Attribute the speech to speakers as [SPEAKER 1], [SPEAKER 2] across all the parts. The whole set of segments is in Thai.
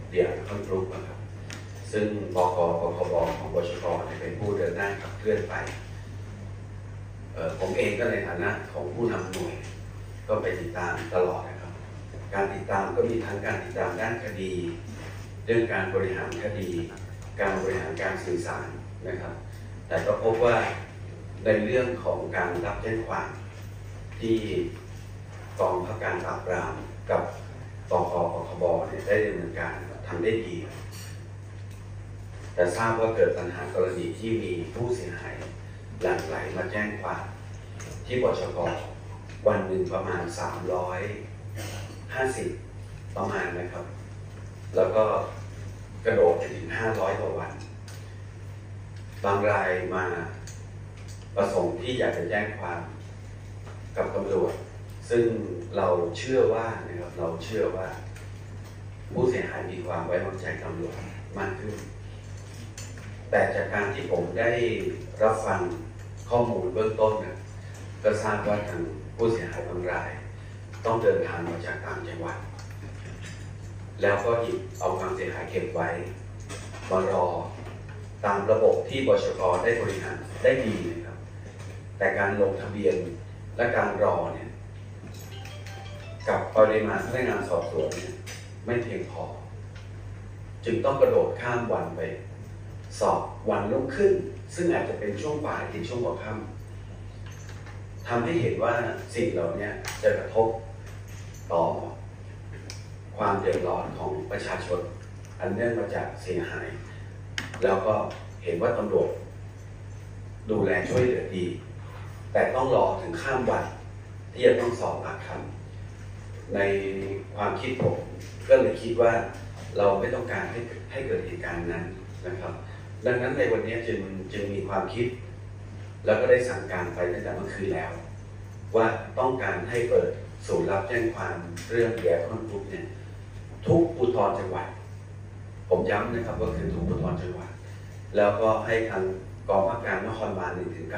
[SPEAKER 1] เดียร์คอนกรุ๊ปนะครับซึ่งบก.ปคบ.ของบชก.เป็นผู้เดินหน้าขับเคลื่อนไปผมเองก็ในฐานะของผู้นำหน่วยก็ไปติดตามตลอดนะครับการติดตามก็มีทั้งการติดตามด้านคดีเรื่องการบริหารคดีการบริหารการสื่อสารนะครับแต่ก็พบว่าในเรื่องของการรับแจ้งความที่กองบังคับการปราบปรามกับปคบ.เนี่ยได้ดำเนินการทำได้ดีแต่ทราบว่าเกิดปัญหากรณีที่มีผู้เสียหายหลั่งไหลมาแจ้งความที่บชก.วันหนึ่งประมาณ350ประมาณนะครับแล้วก็กระโดดไปถึง500กว่าวันบางรายมาประสงค์ที่อยากจะแจ้งความกับตำรวจซึ่งเราเชื่อว่านะครับเราเชื่อว่าผู้เสียหายมีความไว้วางใจตำรวจมากขึ้นแต่จากการที่ผมได้รับฟังข้อมูลเบื้องต้นนะก็ทราบว่าทางผู้เสียหายบางรายต้องเดินทางมาจากต่างจังหวัดแล้วก็หยิบเอาความเสียหายเก็บไว้มารอตามระบบที่บชก.ได้บริหารได้ดีนะครับแต่การลงทะเบียนและการรอเนี่ยกับปริมาณพนักงานสอบสวนเนี่ยไม่เพียงพอจึงต้องกระโดดข้ามวันไปสอบวันรุ่งขึ้นซึ่งอาจจะเป็นช่วงบ่ายถึงช่วงหัวค่ำทำให้เห็นว่าสิ่งเหล่านี้จะกระทบต่อความเดือดร้อนของประชาชนอันเนื่องมาจากเสียหายแล้วก็เห็นว่าตำรวจดูแลช่วยเหลือดีแต่ต้องรอถึงข้ามวันที่จะต้องสอบปากคำในความคิดผมก็เลยคิดว่าเราไม่ต้องการให้เกิดเหตุการณ์นั้นนะครับดังนั้นในวันนี้จึงมีความคิดแล้วก็ได้สั่งการไปตั้งแต่เมื่อคืนแล้วว่าต้องการให้เปิดศูนย์รับแจ้งความเรื่องแย่คอนกรุ๊ปเนี่ยทุกภูธรจังหวัดผมย้ำนะครับว่าคือทุกภูธรจังหวัดแล้วก็ให้ทางกองบังคับการนครบาล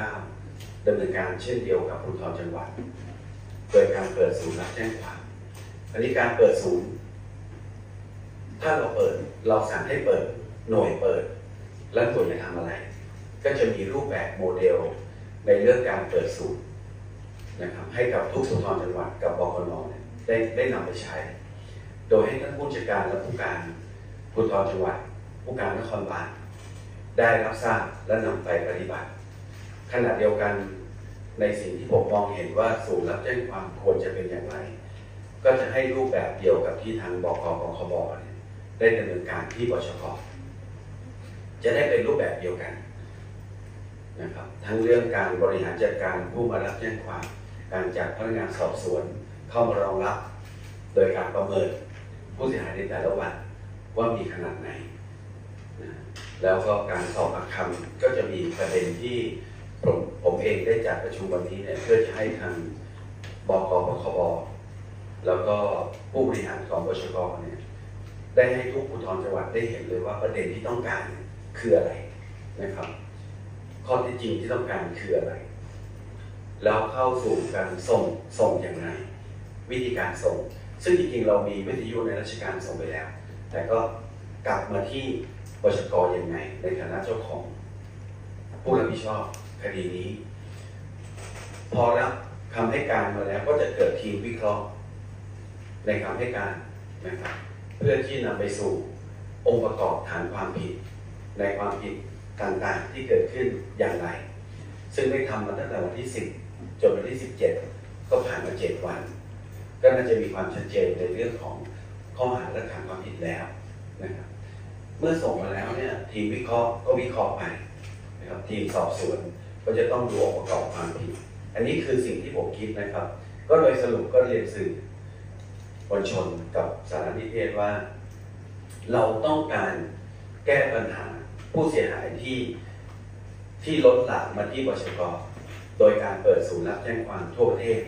[SPEAKER 1] 1-9 ดำเนินการเช่นเดียวกับภูธรจังหวัดโดยการเปิดศูนย์รับแจ้งความอันนี้การเปิดศูนย์ถ้าเราสั่งให้เปิดหน่วยเปิดแล้วหน่วยจะทำอะไรก็จะมีรูปแบบโมเดลในเรื่องการเปิดศูนย์นะครับให้กับทุกภูธรจังหวัดกับบกน.ได้นำไปใช้โดยให้ท่านผู้จัดการและผู้การภูธรจังหวัดผู้การนครบาลได้รับทราบและนำไปปฏิบัติขณะเดียวกันในสิ่งที่ผมมองเห็นว่าศูนย์รับแจ้งความควรจะเป็นอย่างไรก็จะให้รูปแบบเดียวกับที่ทางบก.ปคบ.ได้ดำเนินการที่บชก.จะได้เป็นรูปแบบเดียวกันนะครับทั้งเรื่องการบริหารจัดการผู้มารับแจ้งความการจัดพนักงานสอบสวนเข้ามารองรับโดยการประเมินผู้เสียหายในแต่ละวันว่ามีขนาดไหนนะแล้วก็การสอบปากคำก็จะมีประเด็นที่ผมเองได้จัดประชุมวันนี้เนี่ยเพื่อจะให้ทางบก.ปคบ.แล้วก็ผู้บริหารของบชก.เนี่ยได้ให้ทุกภูธรจังหวัดได้เห็นเลยว่าประเด็นที่ต้องการคืออะไรนะครับข้อที่จริงที่ต้องการคืออะไรแล้วเข้าสู่การส่งอย่างไรวิธีการส่งซึ่งจริงๆเรามีวิทยุในราชการส่งไปแล้วแต่ก็กลับมาที่บชก.ยังไงในฐานะเจ้าของผู้รับผิดชอบคดีนี้พอรับคำให้การมาแล้วก็จะเกิดทีมวิเคราะห์ในคำให้การนะครับเพื่อที่นำไปสู่องค์ประกอบฐานความผิดในความผิดต่างๆที่เกิดขึ้นอย่างไรซึ่งได้ทำมาตั้งแต่วันที่10จนวันที่17ก็ผ่านมา7วันก็น่าจะมีความชัดเจนในเรื่องของข้อหาและฐานความผิดแล้วนะครับเมื่อส่งมาแล้วเนี่ยทีมวิเคราะห์ก็วิเคราะห์ไปนะครับทีมสอบสวนก็จะต้องดูองค์ประกอบความผิดอันนี้คือสิ่งที่ผมคิดนะครับก็โดยสรุปก็เรียนสื่อมวลชนกับสารนิเทศว่าเราต้องการแก้ปัญหาผู้เสียหายที่ล้นหลามมาที่บชก.โดยการเปิดศูนย์รับแจ้งความทั่วประเทศ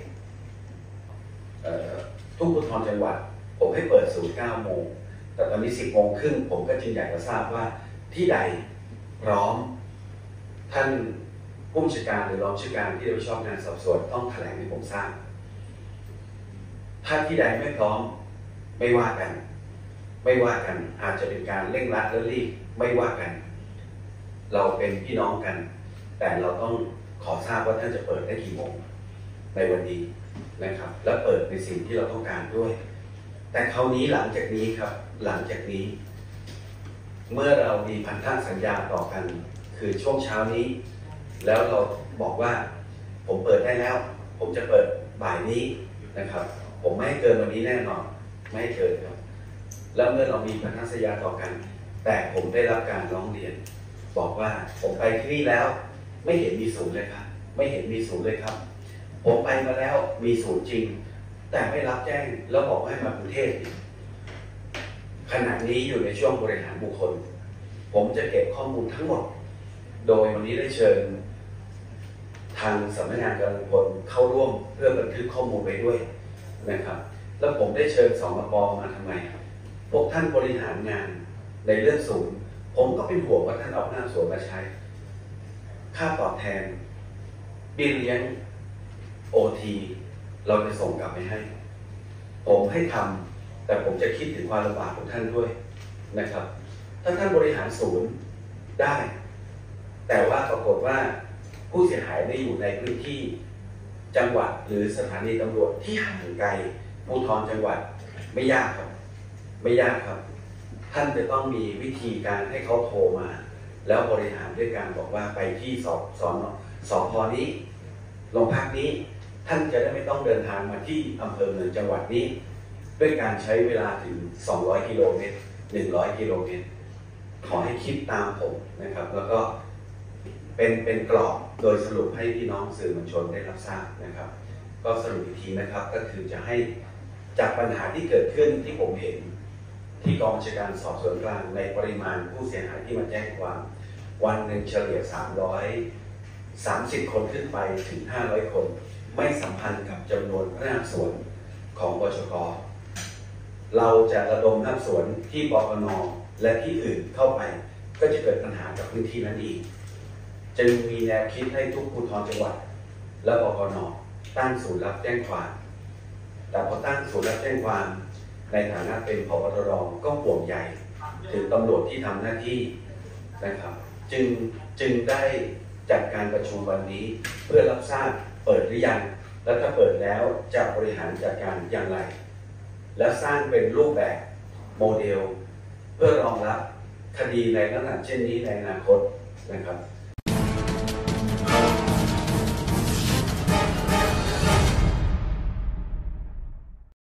[SPEAKER 1] ทุกภูธรจังหวัดผมให้เปิดศูนย์9 โมงแต่ตอนนี้10 โมงครึ่งผมก็จึงอยากจะทราบว่าที่ใดพร้อมท่านผู้บัญชาการหรือรองผู้บัญชาการที่รับผิดชอบงานสอบสวนต้องแถลงให้ผมทราบถ้าที่ใดไม่พร้อมไม่ว่ากันไม่ว่ากันอาจจะเป็นการเร่งรัดและรีบไม่ว่ากัน เราเป็นพี่น้องกัน แต่เราต้องขอทราบว่าท่านจะเปิดได้กี่โมงในวันนี้นะครับและเปิดในสิ่งที่เราต้องการด้วยแต่คราวนี้หลังจากนี้ครับหลังจากนี้ เมื่อเรามีพันธสัญญาต่อกันคือช่วงเช้านี้แล้วเราบอกว่าผมเปิดได้แล้วผมจะเปิดบ่ายนี้นะครับผมไม่ให้เกินวันนี้แน่นอนไม่ให้เกินครับแล้วเมื่อเรามีพันธสัญญาต่อกันแต่ผมได้รับการร้องเรียนบอกว่าผมไปที่นี่แล้วไม่เห็นมีศูนย์เลยครับไม่เห็นมีศูนย์เลยครับผมไปมาแล้วมีศูนย์จริงแต่ไม่รับแจ้งแล้วบอกให้มากรุงเทพขณะนี้อยู่ในช่วงบริหารบุคคลผมจะเก็บข้อมูลทั้งหมดโดยวันนี้ได้เชิญทางสำนักงานกำลังพลเข้าร่วมเพื่อบันทึกข้อมูลไว้ด้วยนะครับแล้วผมได้เชิญสมป.มาทำไมพวกท่านบริหารงานในเรื่องศูนย์ผมก็เป็นห่วงว่าท่านเอาหน้าศูนย์มาใช้ค่าตอบแทนเบี้ยเลี้ยง OT เราจะส่งกลับไปให้ผมให้ทำแต่ผมจะคิดถึงความลำบากของท่านด้วยนะครับถ้าท่านบริหารศูนย์ได้แต่ว่าปรากฏว่าผู้เสียหายได้อยู่ในพื้นที่จังหวัดหรือสถานีตำรวจที่ห่างไกลภูธรจังหวัดไม่ยากครับไม่ยากครับท่านจะต้องมีวิธีการให้เขาโทรมาแล้วบริหารด้วยการบอกว่าไปที่สพนี้โรงพักนี้ท่านจะได้ไม่ต้องเดินทางมาที่อำเภอเมืองจังหวัดนี้ด้วยการใช้เวลาถึง200กิโลเมตร100กิโลเมตรขอให้คิดตามผมนะครับแล้วก็เป็นกรอบโดยสรุปให้พี่น้องสื่อมวลชนได้รับทราบนะครับก็สรุปอีกทีนะครับก็คือจะให้จากปัญหาที่เกิดขึ้นที่ผมเห็นที่กองบัญชาการสอบสวนกลางในปริมาณผู้เสียหายที่มาแจ้งความวันหนึ่งเฉลี่ย330 คนขึ้นไปถึง500 คนไม่สัมพันธ์กับจำนวนพนักงานสวนของบชก.เราจะระดมพนักงานสวนที่บกน.และที่อื่นเข้าไปก็จะเกิดปัญหากับพื้นที่นั้นอีกจึงมีแนวคิดให้ทุกภูธรจังหวัดและบกน.ตั้งศูนย์รับแจ้งความแต่พอตั้งศูนย์รับแจ้งความในฐานะเป็นผบ.ตร.ก็ห่วงใยถึงตำรวจที่ทำหน้าที่นะครับจึงได้จัดการประชุมวันนี้เพื่อรับทราบเปิดหรือยังและถ้าเปิดแล้วจะบริหารจัดการอย่างไรและสร้างเป็นรูปแบบโมเดลเพื่อรองรับคดีในลักษณะเช่นนี้ในอนาคตนะครับ